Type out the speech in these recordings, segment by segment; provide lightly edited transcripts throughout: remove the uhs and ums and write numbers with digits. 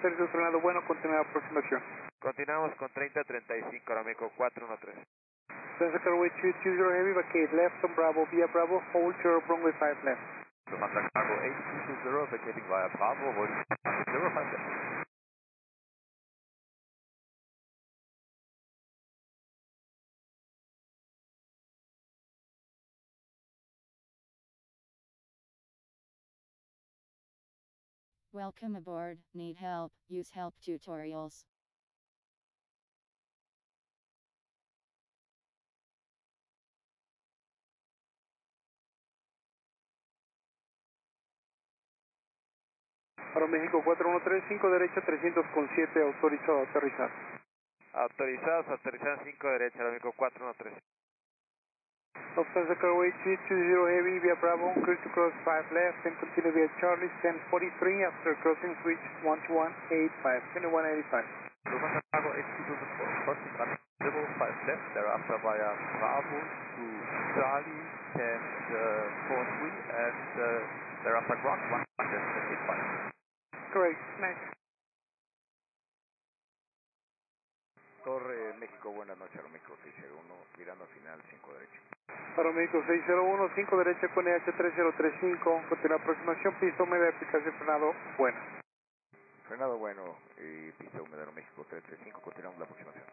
servicio frenado bueno, continúa la aproximación. Continuamos con 3035, Aeroméxico 413. Sensor Carway 220 Heavy, vacate left on Bravo, via Bravo, hold your runway 5 left. Lufthansa Cargo 8220, vacating via Bravo, hold 05 left. Welcome aboard. Need help? Use help tutorials. Aeroméxico 4135, derecha 300 con 7, autorizado a aterrizar. Autorizados, aterrizar 5 derecha, Aeroméxico 413. Lufthansa Carway 220 Heavy, via Bravo, clear to cross 5 left, and continue via Charlie 1043 after crossing switch 12185, 2185. Lufthansa Cargo 8220, crossing runway 05 left, thereafter via Bravo to Charlie 1043 and thereafter ground 185. Correct, next. Torre México, buenas noches, Aeroméxico 601, mirando final 5 derecha. Aeroméxico 601, 5 derecha con EH3035, continúa aproximación, pista húmeda, aplicación frenado, bueno. Frenado bueno y pista húmeda, Aeroméxico 335, continuamos la aproximación.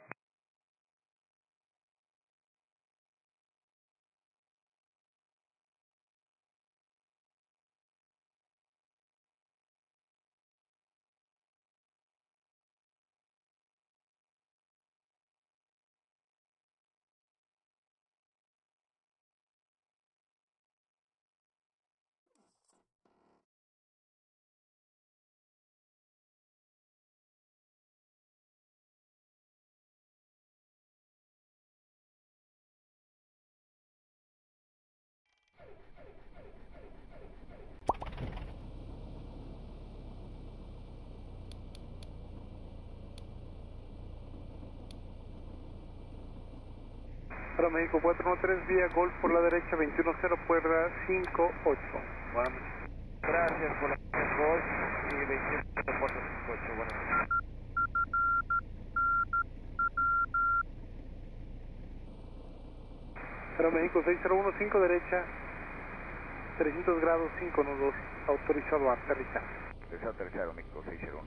Aeroméxico 413, vía Golf por la derecha, 210, puerta 58. Buenas noches. Gracias por la voz y 27458, buenas noches. Aeroméxico 601, 5 derecha, 300 grados, 5 nudos, autorizado a aterrizar. Deseo aterrizar, Aeroméxico 601.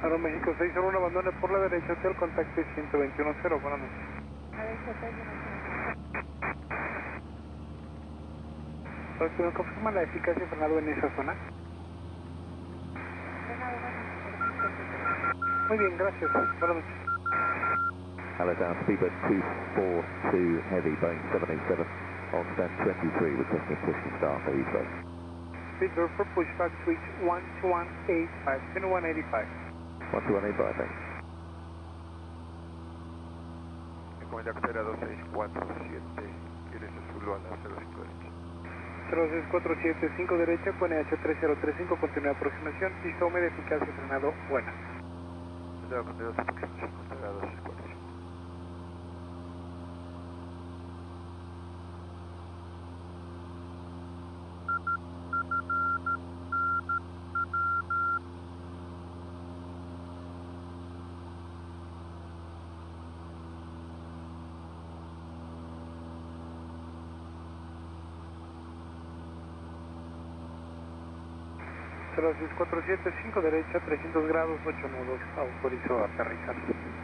Aeroméxico 601, abandone por la derecha, hotel, contacte 121.0, buenas noches. ¿Me confirma la eficacia de frenado en esa zona? Muy bien, gracias. Buenas noches. Hello down, speedbird 242 heavy, Boeing 787, on stand 23, requesting push to start for Heathrow. Speedbird for pushback, switch 1218, 2185. 1218, thanks. Encomenda cartera 2647, ¿quieres azul a la 05 derecha? 06475 derecha, QNH 3035, continúa aproximación, pista húmeda, eficacia de frenado, buena. Centro de conteos de aproximación, cartera 2647. Cero 6475 derecha, 300 grados, 8 nudos, autorizó aterrizar.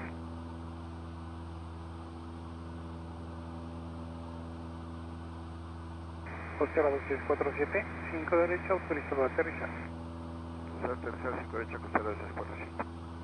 Costera 2647, 5 derecha, autorizado aterrizar. Aterrizar 5 derecha, costera 2647.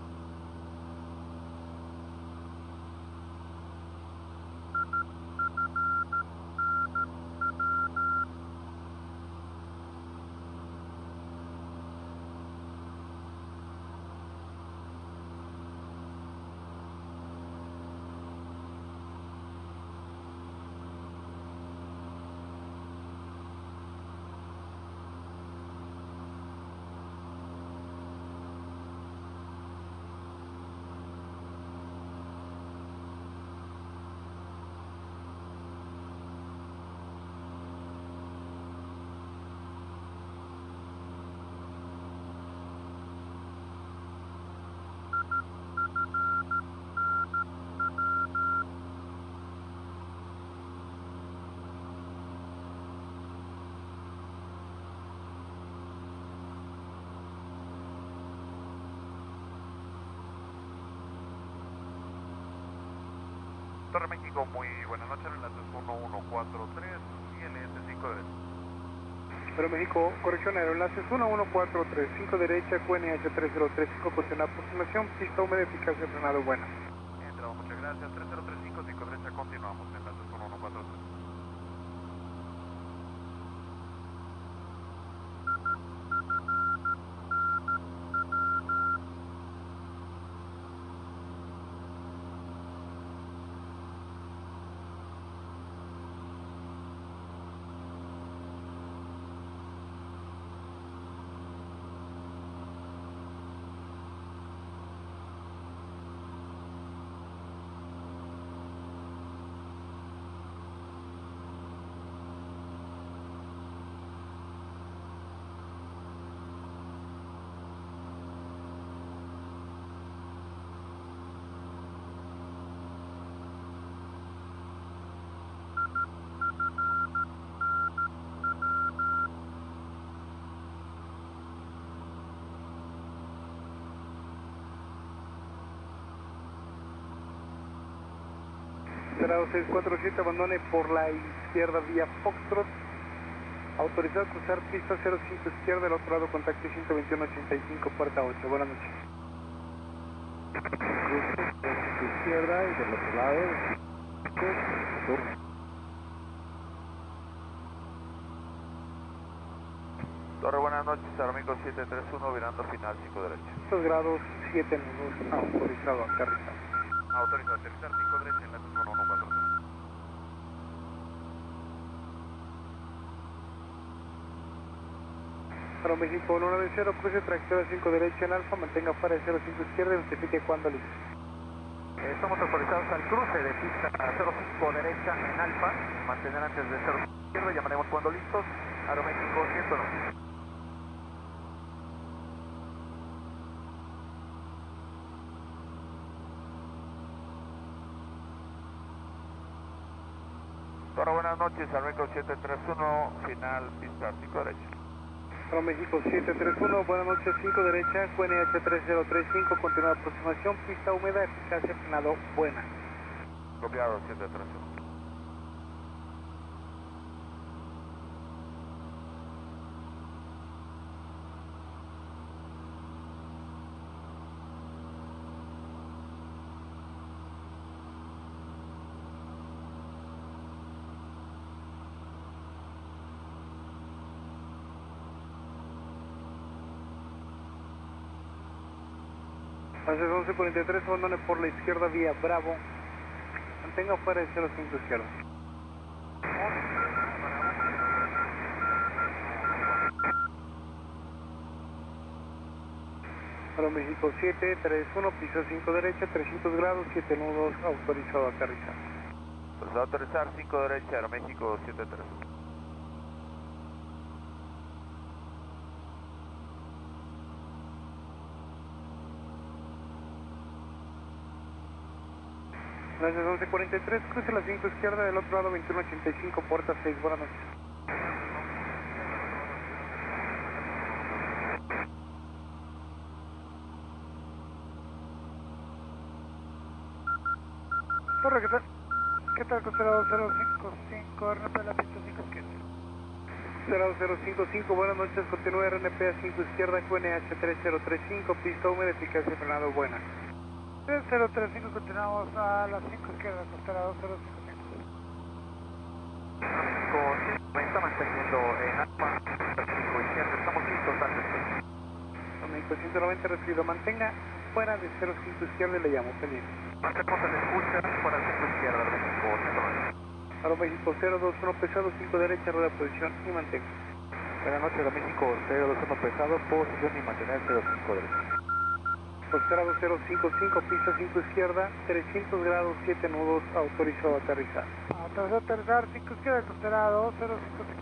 Torre México, muy buenas noches, enlaces 1143 y LS 5 derecha. Pero México, corrección aeroenlaces 11435 derecha, QNH 3035, continúa aproximación, pista húmeda, eficacia de frenado, buena. Entrado, muchas gracias, 3035, 5 derecha, continuamos, enlaces 1143. Cerrado 647, abandone por la izquierda vía Foxtrot. Autorizado a cruzar pista 05 izquierda, del otro lado contacto 121.85, puerta 8. Buenas noches. Cruce izquierda y del otro lado. Torre, buenas noches, Aeroméxico 731, virando final 5 derecha. 2 grados, 7 nudos, autorizado a aterrizar. Autorizado a aterrizar 5 derecha, enlaces 1143. Para México 190, cruce trayectoria 5 derecha en alfa, mantenga fuera de 05 izquierda y notifique cuando listo. Estamos autorizados al cruce de pista 05 derecha en alfa, mantener antes de 05 izquierda, llamaremos cuando listos, Aeroméxico 190. Torre, buenas noches, Aeroméxico 731, final pista 5 derecha. México 731, buenas noches, 5 derecha, QNH 3035, continúa aproximación, pista húmeda, eficacia, frenado, buena. Copiado, 731. Entonces 1143, abandone por la izquierda vía Bravo. Mantenga fuera de 05 izquierda. Para México 731, piso 5 derecha, 300 grados, 7 nudos, autorizado a aterrizar. Autorizado a aterrizar, 5 derecha, Aeroméxico 731. Gracias, 1143, cruce la 5 izquierda, del otro lado 2185, puerta 6, buenas noches. Torre, ¿qué tal? ¿Qué tal, considerado 055, RNP a la pista 5 izquierda? Considerado 055, buenas noches, continúa RNP a 5 izquierda, QNH 3035, pista húmeda, eficacia, frenado, buena. 3035, continuamos a la 5 izquierda, considerado 055. Con 190 manteniendo en alfa, 5 izquierda, estamos listos al despegue. México 190 recibido, mantenga fuera de 05 izquierda y le llamo, pendiente. Marcamos el escucha, fuera de 5 izquierda, México 190. Aeroméxico 021 pesado, 5 derecha, rueda posición y mantenga. Buenas noches, Aeroméxico 021 pesado, posición y mantener 05 derecha. Considerado 055, pista 5 izquierda, 300 grados, 7 nudos, autorizado a aterrizar. Autorizado a aterrizar, 5 izquierda, considerado 055.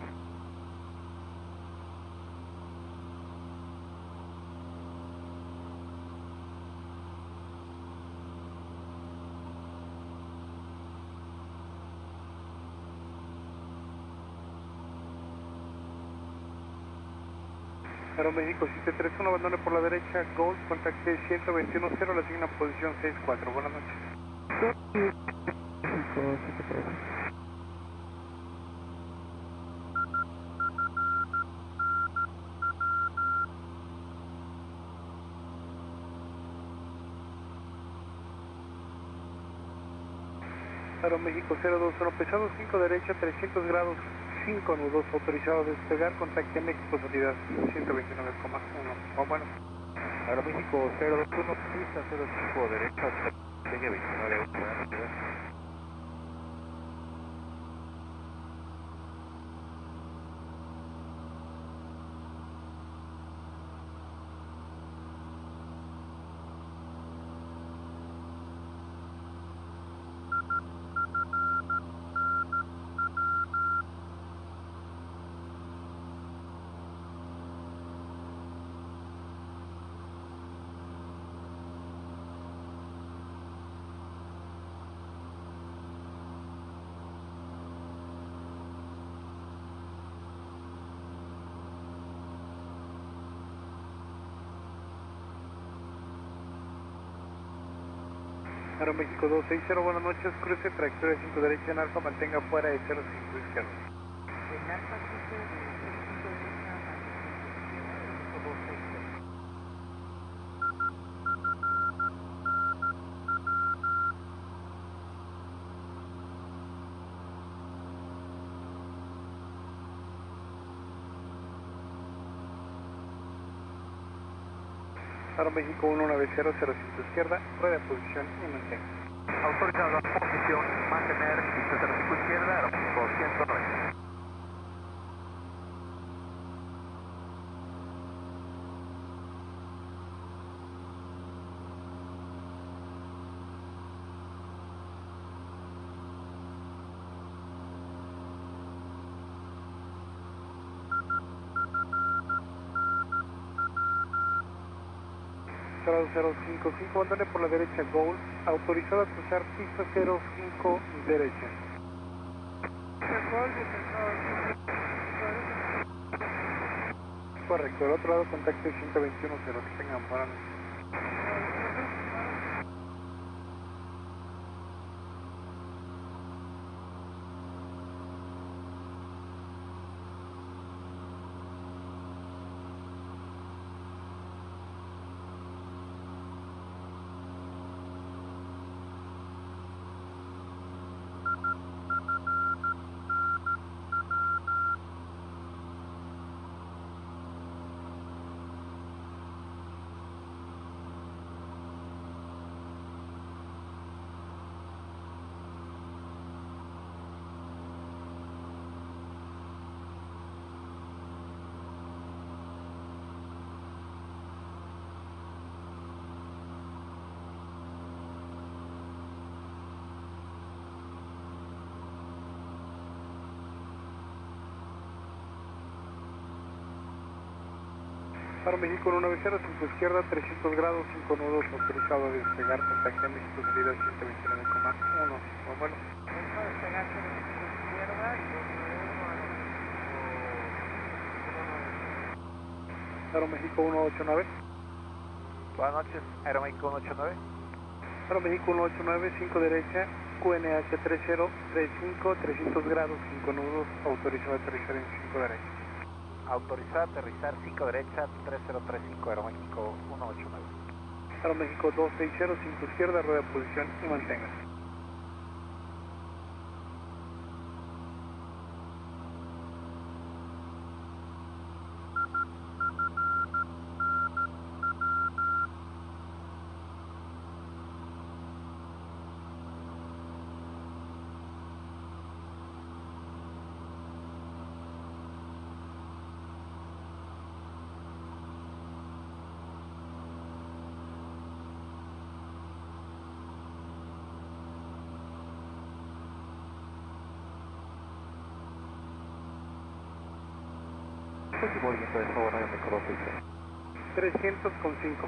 Aeroméxico 731, abandone por la derecha, Gold, contacte 121.0, le asigna posición 64, buenas noches. Aeroméxico 021 pesado, 5 derecha, 300 grados, 5 nudos, autorizado a despegar, contacte México, salida 129,1. Bueno. Aeroméxico 021, pista 05 derecha, despegue 29, buenas noches. Aeroméxico 260, buenas noches, cruce, trayectoria 5 derecha en alfa, mantenga fuera de 05 izquierda. En alfa cruce de 05 derecha, Aeroméxico 260. Aeroméxico 190, 05 izquierda, rueda de posición y mantenga. Autorizado a posición, mantener, pista 05 izquierda, Aeroméxico 190. Cerrado 055, abandone por la derecha, Gold, autorizado a cruzar pista 05 derecha. Correcto, del otro lado contacte 121.0, que tengan buenas noches. Para México 190, 5 izquierda, 300 grados, 5 nudos, autorizado a despegar, contacte México, salida 129,1. Bueno. Despegar 5 izquierda y 291. Aeroméxico 189. Buenas noches, Aeroméxico 189. Aeroméxico 189, 5 derecha, QNH 3035, 300 grados, 5 nudos, autorizado a aterrizar en 5 derecha. Autorizado a aterrizar 5 derecha, 3035, Aeroméxico 189. Aeroméxico 260, 5 izquierda, rueda de posición y mantenga. Último movimiento de favor, Aeroméxico 260. 300,5.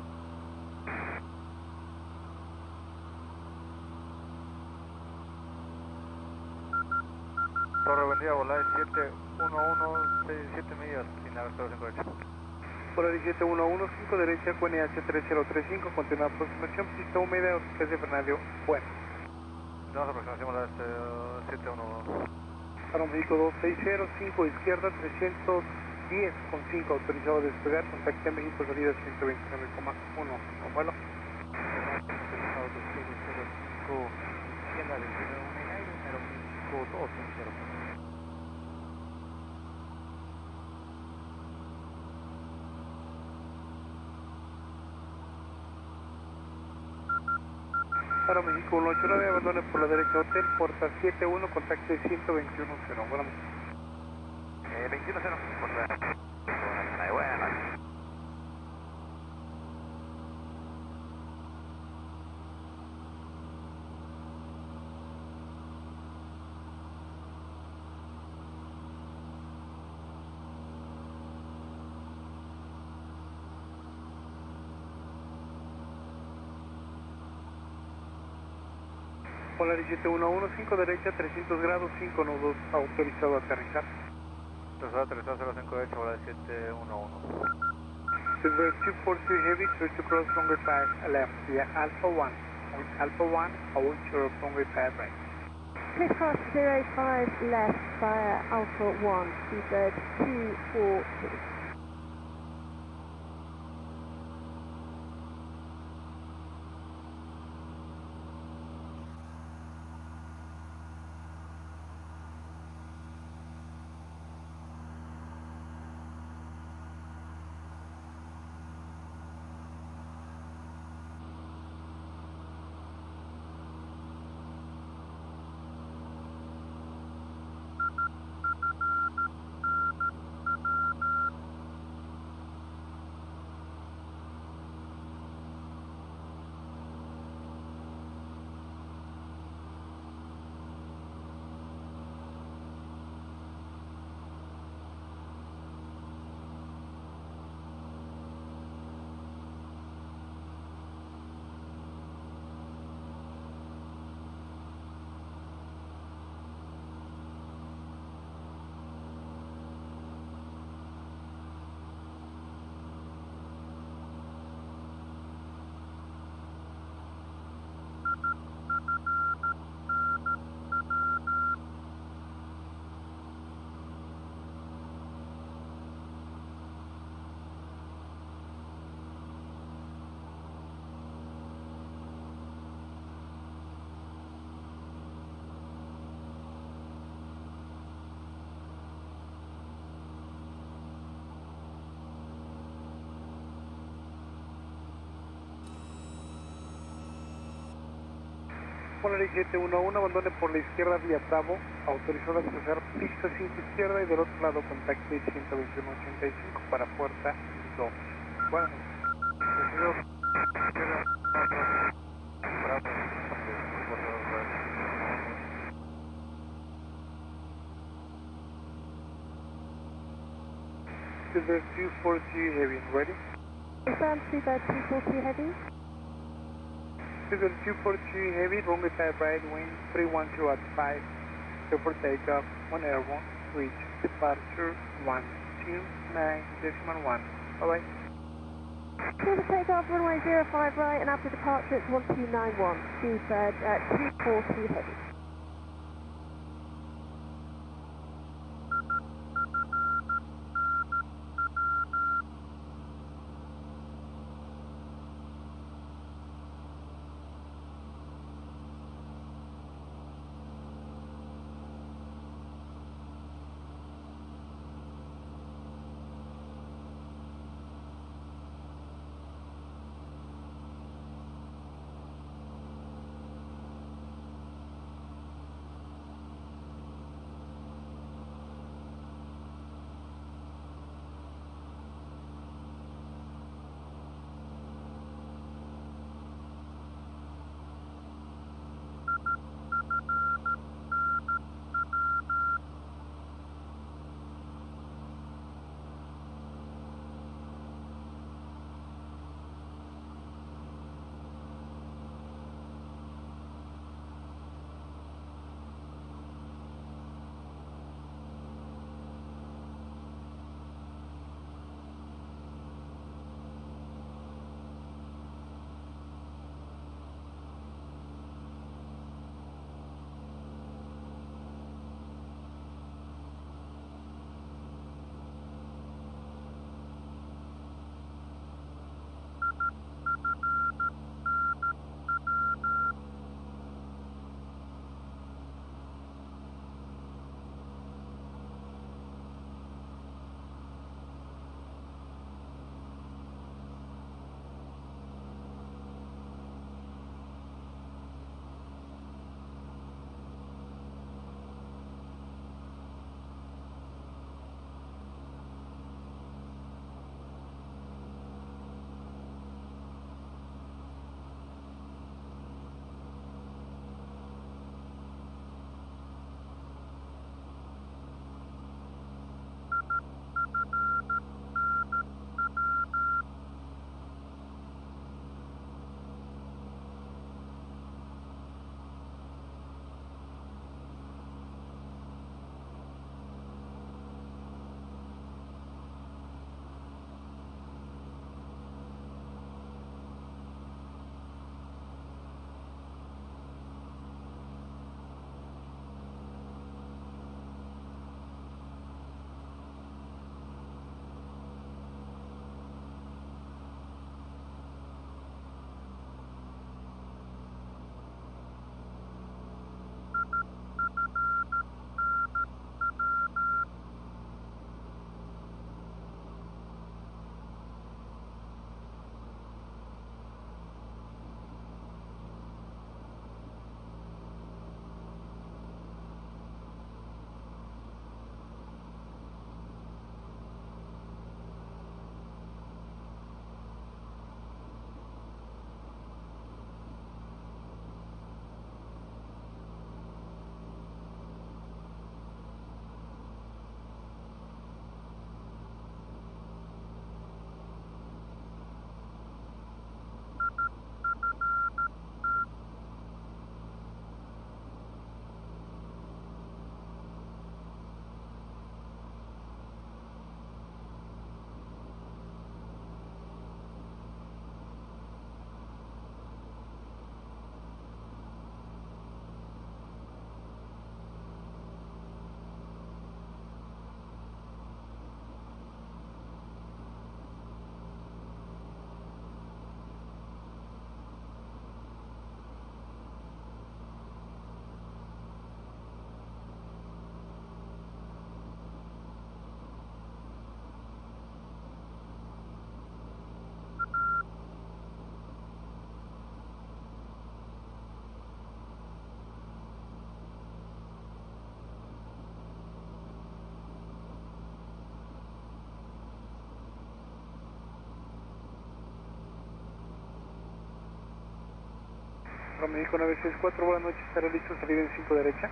Torre vendida, volar 711, 7 millas, sin la 05 derecha. Por el 1711, 5 derecha, QNH 3035, continúa aproximación, pista húmeda, 13 Fernando, bueno. Tenemos aproximación, volar 711. Aeroméxico 260, 5 izquierda, 310,5, autorizado a despegar, contacte México, salida 129,1. Vuelo. Autorizado despegue 05, izquierda, 29 en aire, Aeroméxico 260. Aeroméxico 189, abandone por la derecha hotel, puerta 71, contacte 121.0. Buenas noches. 21-0, por la... Buenas noches. Por la 1711, 5 derecha, 300 grados, 5 nudos, autorizado a aterrizar. Autorizado a aterrizar 05 derecha, volar 711. Silver 243 Heavy, clear to cross runway 5 left via Alpha 1. With Alpha 1, hold short runway 5 right. Clear cross 05 left via Alpha 1, Seabird 242. Polaris 711, abandone por la izquierda vía Bravo, autorizado a cruzar pista 5 izquierda y del otro lado contacte 121.85 para puerta 2. Bueno, Recibido. Bravo. Silver 242 heavy, ready? Confirm Seabird 242 heavy. Silver 242 heavy, runway 5 right, wind 312 at 5, clear for takeoff, 1 airborne, reach departure 129.1. Bye-bye. Clear for takeoff, runway 05 right, and after departure it's 1291. Seabird 242 heavy. México 964, buenas noches, estará listo, salida en 5 derecha.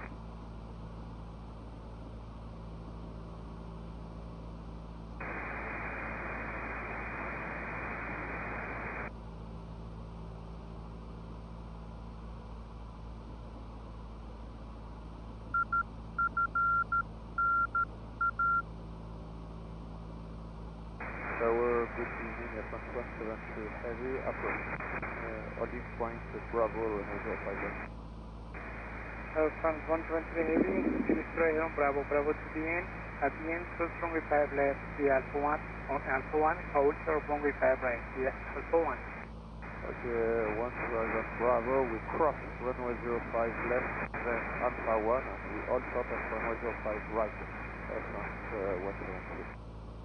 Tower, good evening, Airfront 172 Heavy, approach. Olive Point, Bravo, runway 05 left. France 123 heavy, Minister Aeron, Bravo, Bravo to the end. At the end, close runway 5 left, the Alpha 1, on Alpha 1, hold short runway 5 right, the Alpha 1. Okay, once we are on Bravo, we cross runway 05 left, then Alpha 1, and we all short at runway 05 right, Airfront 172.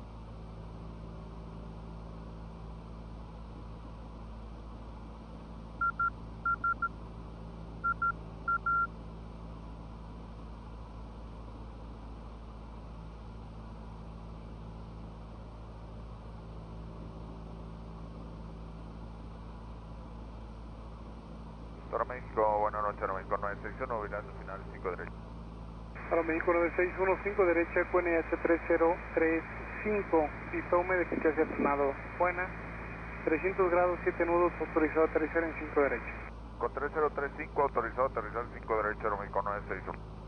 Toro México, buenas noches, Toro México 961, virando final 5 derecha. Toro México 961, 5 derecha, QNH 3035, pista húmeda, eficacia frenado buena, 300 grados, 7 nudos, autorizado a aterrizar en 5 derecha. Con 3035, autorizado a aterrizar 5 derecha, Toro México 961.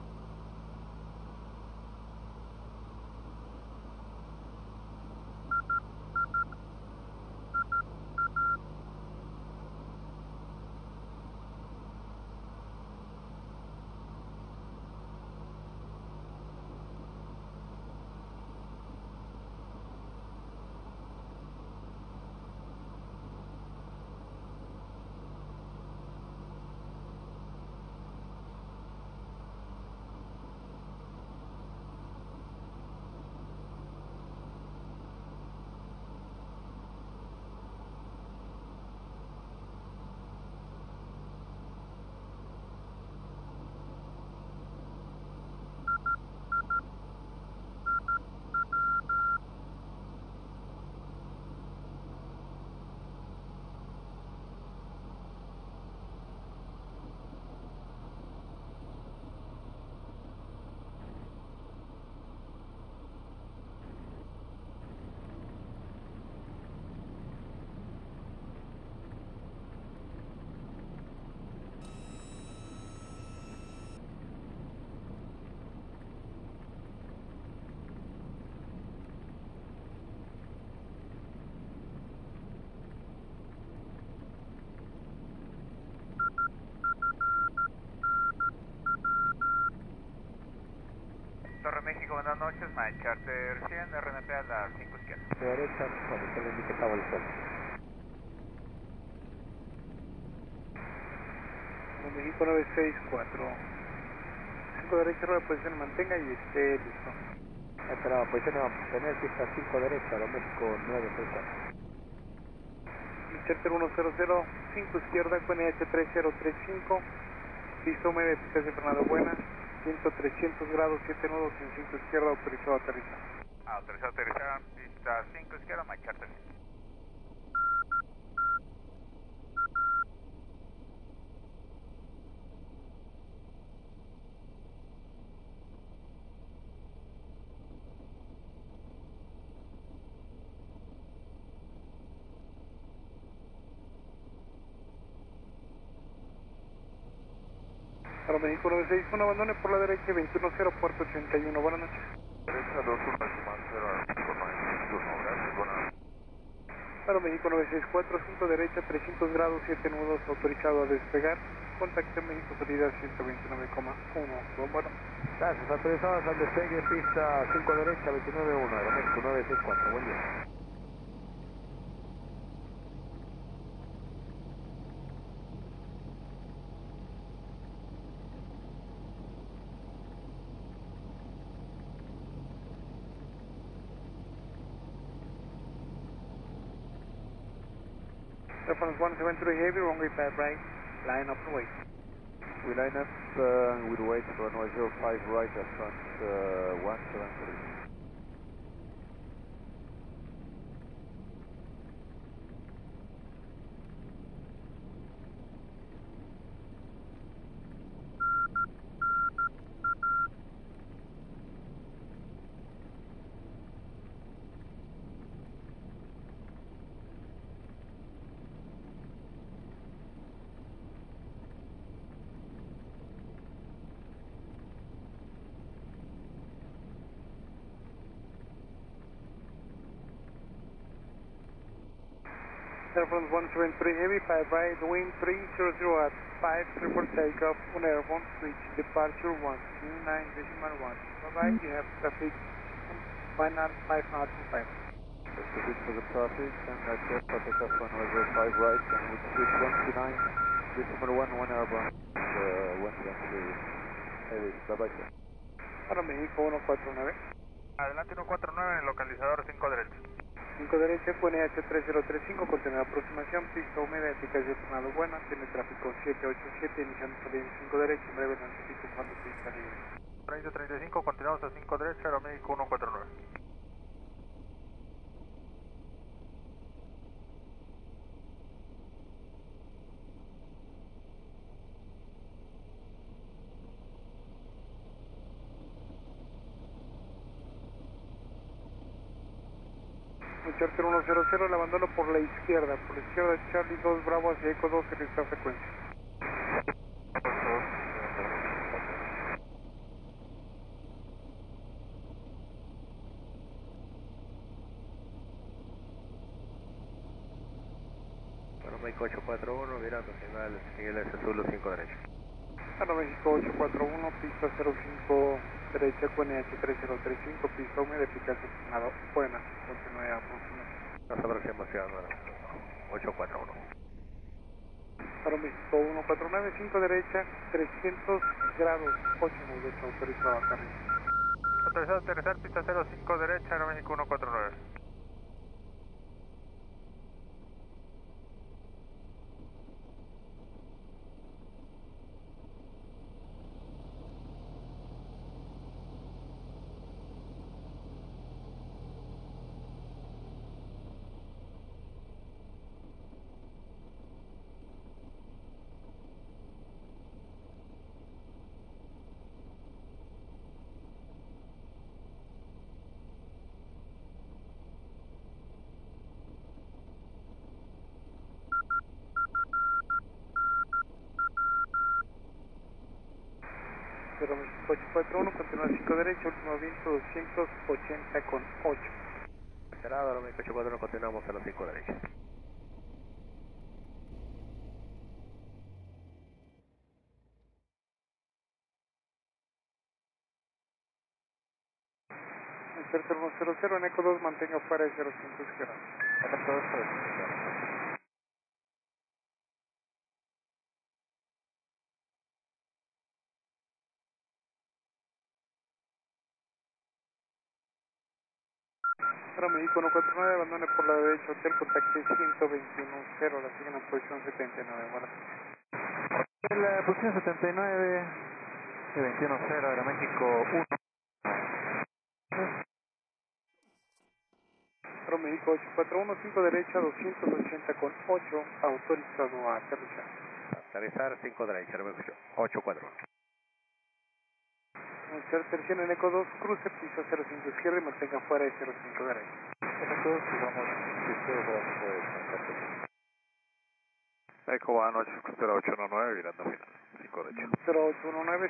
Torre México, buenas noches, My Charter 100, RNP a la 5 izquierda. Derecha, cuando se le indique estaba el sol. Toro México 964, 5 derecha, rueda de posición, mantenga y esté listo. Esta la posición va a tener pista 5 derecha, Toro México 964. Charter 100, 5 izquierda, QNH 3035, pista húmeda, eficacia frenado buena, 300 grados, 7 nudos en 5 izquierda, autorizado a aterrizar. Autorizado a aterrizar, pista 5 izquierda, My Charter 100. Toro México 961, abandone por la derecha, 21-0, puerto 81, buenas noches. Derecha 21, más 0 a 5, 961, gracias, buenas noches. Toro México 964, 5 derecha, 300 grados, 7 nudos, autorizado a despegar. Contacte México, salida 129,1. Bueno. Gracias, autorizados al despegue, pista 5 derecha, 29-1, Toro México 964, buen día. Reference 173 heavy, runway 5 right, line up and wait. We line up with wait for runway 05 right, Airfront 173. Airborne 173 Heavy, 5 right, wind 300 at 5 triple takeoff, on airborne, switch, departure 129.1. Bye-bye, you have traffic, final 5 knots and 5. Proceed for the traffic, and check for takeoff runway 05 right, and we switch 129.1, 1 airborne, 173 Heavy. Bye-bye, sir. Para México 149. Adelante 149 en localizador 5 derecho. 5 derecha, QNH 3035, continúa aproximación, pista húmeda, eficacia tornado buena, tiene tráfico 787, iniciando salida en 5 derecha, en breve notifico cuando pista libre. 3035, continuamos a 5 derecha, Aeroméxico 149. Charter 100, el abandono por la izquierda, Charlie 2 Bravo hacia Eco 2 en esta frecuencia. Bueno, México 841, virando señal Miguel S. Zulu 5 derecha. Bueno, México 841, pista 05 derecha, QNH 3035, pista húmeda, eficacia tornado buena, continúe aproximación. Nos aproximación, bueno, 841. Para México 149, 5 derecha, 300 grados, 8 movimientos autorizado acá arriba. Autorizado a aterrizar, pista 05 derecha, Aeroméxico 149. Pero México 841, continúa 5 derecha, último viento 280 con 8. Cerrado, Aeroméxico 841, continuamos a los 5 derecha. Charter 100, en Eco 2 mantenga fuera de 05 izquierda. Acá todos por el Para México 149, abandone por la derecha, hotel, contacte 121.0, la siguen en posición 79, buenas noches. La posición 79, 21.0, Aeroméxico 1. Para México 841, 5 derecha, 280 con 8, autorizado a aterrizar. Aterrizar 5 derecha, Aeroméxico 841. Charter 100 en Eco 2, cruce, pisa 05 izquierda y mantenga fuera de 05 derecha. Eco 2, sigamos Eco 1, 0819, virando final, 5 derecha. 0819.